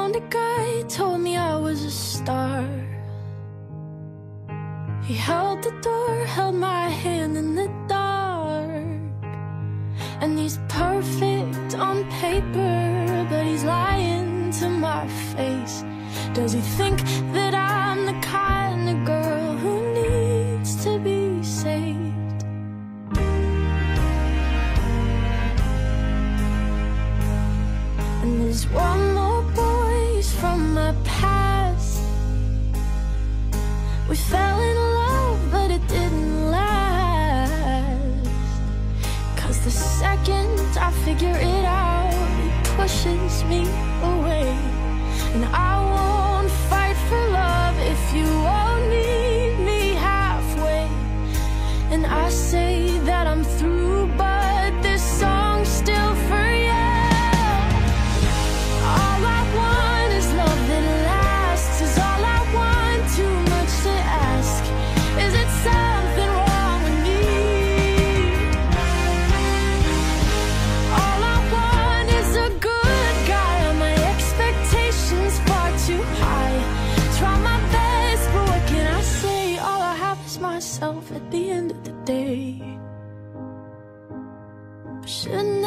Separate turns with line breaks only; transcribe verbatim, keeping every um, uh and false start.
found a guy, told me I was a star. He held the door, held my hand in the dark. And he's perfect on paper, but he's lying to my face. Does he think that I'm the kind of girl who needs to be saved? And there's one more voice from my past. We fell in love, but it didn't last. Cause the second I figure it out, it pushes me away. And I won't fight for love if you won't meet me halfway. And I say that I'm through, but this song's still for you. All I want is love that lasts. Is all I want too much to ask? Is it something wrong with me? All I want is a good guy. Are my expectations far too high? Try my best, but what can I say? All I have is myself at the end of the day. Shouldn't